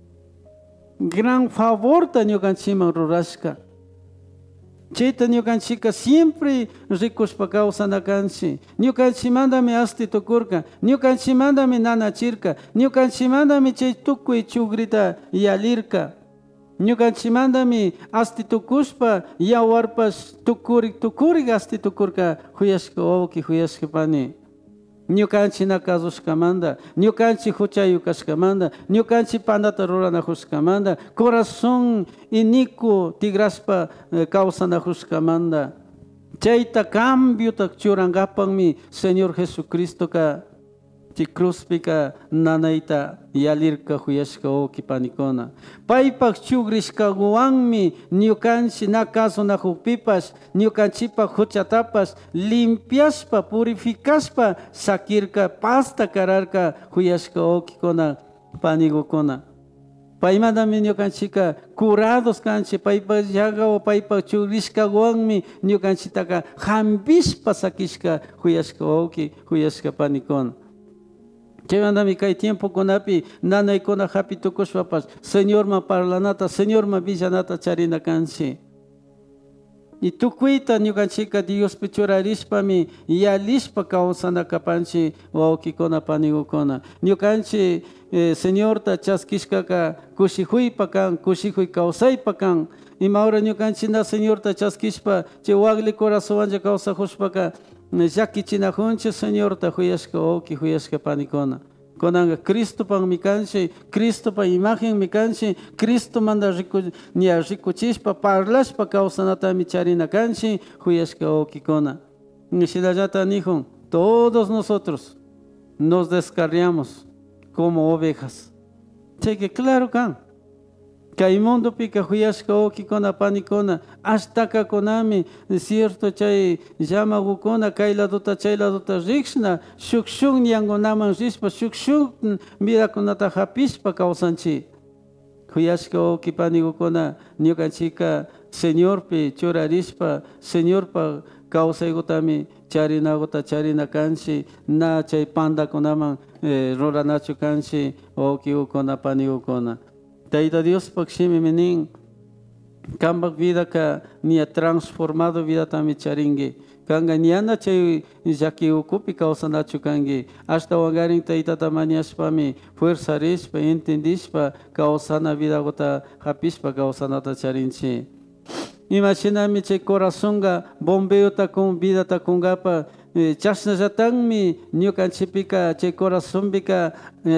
gran favor ta ñukanchiman rurashka. Chayta ñukanchika siempre rikushpa kawsanakanchi. Ñukanchimandami astitukurka, ñukanchimandami nanachirka, ñukanchimandami chay tukuy chugrita yalirka. Ñukanchimandami astitukushpa yawarpash tukurik tukurik astitukurka huyashka oki huyashka pani. Ñukanchi nakazushkamanda, ñukanchi huchayukashkamanda, ñukanchi pandata ruranajushkamanda, corazón inico tigraspa eh, kausanajushkamanda. Chaita cambio tak churangapang mi Señor Jesucristo ka ti cruz pika nanaita yalirka huyashka oki panikona. Paipak chugrishka guanmi nyukanchi nakaso na hupipas nyukanchipa huchatapas limpiaspa purificaspa sakirka pasta kararka huyashka oki kona panigukona. Paimadami ñukanchika curados kanchi paipa llaga o paipa chugrishka guanmi ñukanchitaka hambishpa sakishka huyashka oki huyashka panikona. Chayandami kay tiempo kunapi nanaykuna hapi tukushpapas Señor ma parlanata, Señor ma villanata charina kanchi. Y tukuyta ñukanchika Dios pichurarishpami yalishpa kawsana kapanchi wawkikuna panigukuna. Ñukanchi eh, Señor ta chaskishkaka kushihuypa kan, kushihuy kawsaypa kan. Ima ahora ñukanchina Señor ta chaskishpa chay wagli corazonja kawsahushpaka llakichinajunchi Señor ta huyashka wawki huyashka panikuna. Konanga Cristo pan mi kanchi, Cristo pan imagen mi kanchi, Cristo manda riku, nia rikuchishpa parlashpa kawsanata mi charina kanchi, huyashka okikona. Nishidallata nihon, todos nosotros nos descarriamos como ovejas. Cheque claro kan. Kay mundo pika huyashka okikona panikona, hasta kakonami, cierto chay llama gukona, kay ladota chay ladota rikshna, shukshun yangonaman rishpa, shukshun mirakunata hapishpa kawsanchi. Huyashka okipanigukona, ñukanchika Señor pi churarishpa, Señor pa kawsaygutami charinagota charina kanchi, na chay panda kunaman eh, ruranachu kanchi, okikuna panigukona. Taita Dios pakshimi menin kambak vida ka nia transformado vida tami charingi kanga niana chay yaki ukupi kausanachu kangi hasta wangarin taita tamaniashpami fuerza rishpa entendishpa kausana vida gota hapishpa kausanata charinchi. Imaginami chay corazonga bombeo ta con vida ta kungapa chasnallatanmi ñukanchipika chay corazonpika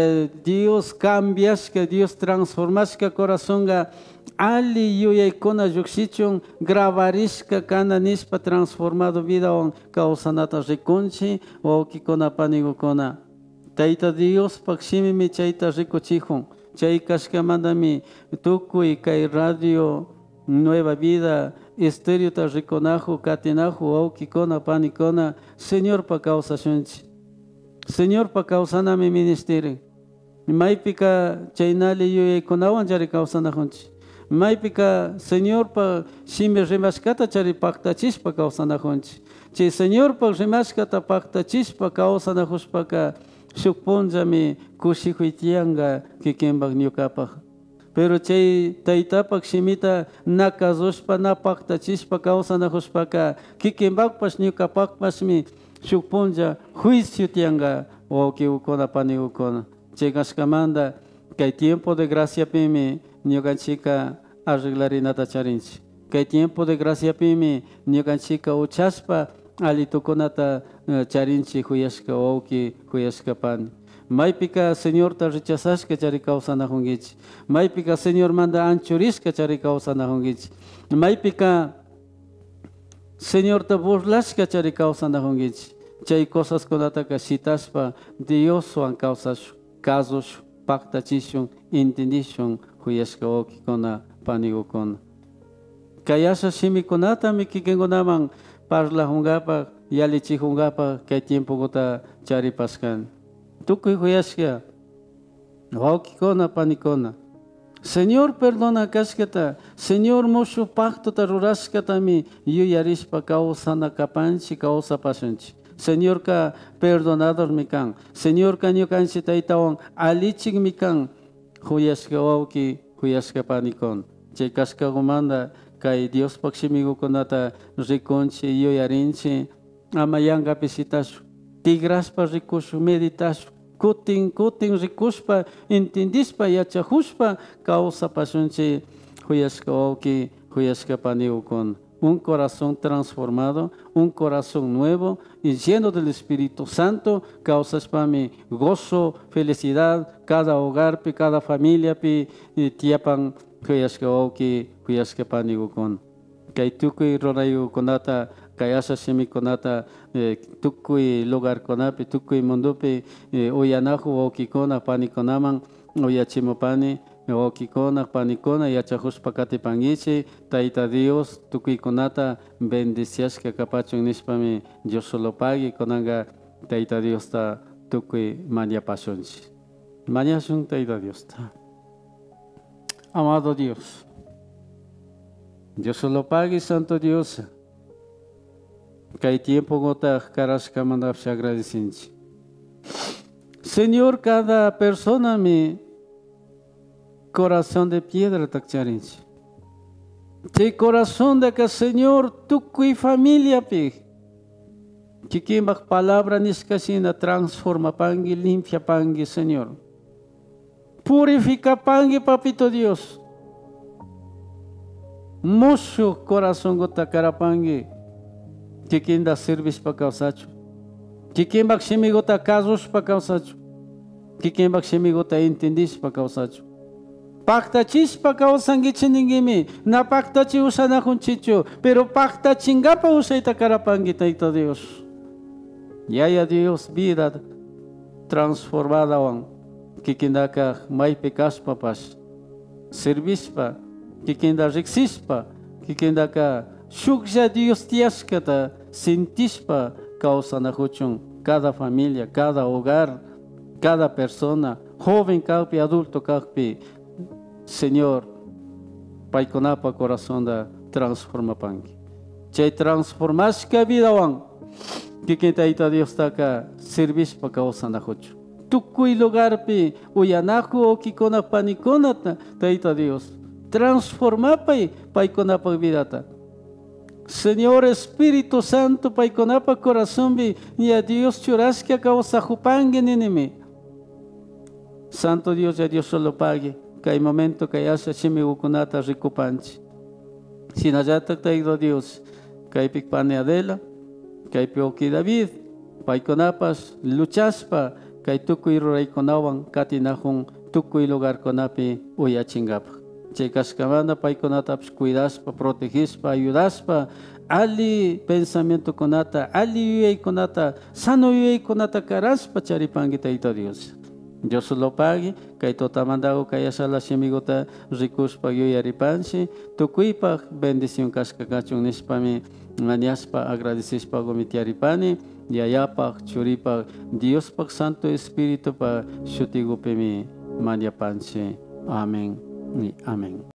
Dios cambiashka, Dios transformashka corazonga ali yuyaykuna llukshichun grabarishka kana nishpa transformado vidawan kawsanata rikunchi wawkikuna panigukuna. Tayta Dios pakshimimi chayta rikuchijun chay kashkamantami tukuy kay radio Nueva Vida estéreo ta rikonajo katenajo wawkikuna panikuna Señor pa kawsashunchi. Señor pa kawsanami ministerio. Maypika chaynali yuyaykunawan chari kawsanajunchi. Maypika Señor pa shimi rimashkata chari paktachishpa kawsanajunchi. Chay Señor pa rimashkata paktachishpa kawsanajushpaka shuk punllami kushikuytiyanga kikinpak ñukapaj. Pero chay taytapak shimita nakazushpa napaktachishpa kawsanajushpaka kikinpakpash ñukapakpashmi shuk punlla juicio tianga wawkikuna panigukuna. Chay kashkamanta kay tiempo de gracia pimi ñukanchika arreglarinata charinchi. Kay tiempo de gracia pimi ñukanchika uchashpa alitukunata charinchi huyashka wawki huyashka pani. Maypika Señor ta rechazashka chari kawsanajunkichi. Maypika Señor manda anchurishka chari kawsanajunkichi. Maypika Señor ta burlashka chari kawsanajunkichi. Chay cosas kunataka shitashpa Dioswan kawsashu, kazushu, paktachishun, entendishun huyashka wawkikuna panigukuna. Kayasha shimikunatami kikinkunaman parlajunkapak, yalichijunkapak kay tiempokuta charipashkani. Tukuy huyashka wawkikuna panikuna. Señor perdona kashkata, Señor mushu pactota rurashkatami yuyarishpa kawsana kapanchi kawsapashunchi. Señor ka perdonador mi kan, Señor ka ñukanchi taytawan alichik mi kan, huyashka wawki huyashka panikun. Chay kashkakumanta kay Dios pakshimikukunata rikunchi yuyarinchi ama yankapi sitashu, tigrashpa rikushu, meditashu, kutin kutin rikushpa, entendishpa, yachahushpa kawsapashunchi huyashka wawki huyashka panikukuna. Un corazón transformado, un corazón nuevo y lleno del Espíritu Santo, causas para mí gozo, felicidad, cada hogar, cada familia, tiapan, kuyashka oki, kuyashka panigukon. Kay tukuy rorayu konata kayasha shimikunata eh, tukuy lugar kunapi tukuy mundupi eh, uyanahu wawkikuna panikunaman uyachimupani wawkikuna panikuna yachahushpa katipangichi Tayta Dios tukuykunata bendiciashka kapachun nishpami Dios solopagi kunanga Tayta Dios ta tukuy mañapashunchi mañashun Tayta Dios ta. Amado Dios, Dios solopagi Santo Dios, que hay tiempo gota carasca mandapse agradecinchi. Señor, cada persona mi corazón de piedra taccharinchi. Te corazón de que Señor tucuy familia pi. Chiquimbak palabra niscasina transforma pangi, limpia pangi, Señor. Purifica pangi, papito Dios. Mucho corazón gota carapangi. Chiquinda service pa causacho. Chiquimbak shemi gota casos pa causacho. Chiquimbak shemi gota entendis pa causacho. Pacta chispa causangi chiningimi. Na pacta chi usana junchicho. Pero pacta chingapa usaita carapangi, Tayta Dios. Ya ya Dios, vida transformada wan. Kikindaka mai pecas papas. Servispa. Kikinda rexispa. Kikindaka shukja Dios tiaskata. Sentispa causana juchun. Cada familia, cada hogar, cada persona. Joven caupi, adulto caupi. Señor, paikonapa corazón da transforma pangi. Chay transformaska vida wan. Que quem Tayta Dios taka serviço para causa na rocha. Tukuy lugar pe uyanaku o kikona panikona Tayta Dios. Transforma pai paikona pa vida ta. Señor Espíritu Santo paikona pa coração bi e a Dios churasca causa jupangue neneme. Santo Dios a Dios solo pague. Kai momento kai asa chimi ukunata ricupanchi. Sinajata Tayta Dios. Kai pikpane adela. Kay pioki David, paikonapas, luchaspa, kay tukuy ruraykunawan katinahun tukuy lugar konapi uyachingapa. Chay kaskamana paikonatapas cuidaspa, protegispa, ayudaspa, ali pensamiento konata, ali yuyaykunata, sano yuyaykunata karaspa charipangi Tayta Dios. Dios lo pague, kay totamandago kay asala shemigota rikuspa yuyaripanchi, tukuypa bendición kaskakachun nispami Maniaspa agradecispa gomitiaripani, yayapa churipa Dios pak Santo Espíritu pa shutigupemi maniapanche. Amén y amén.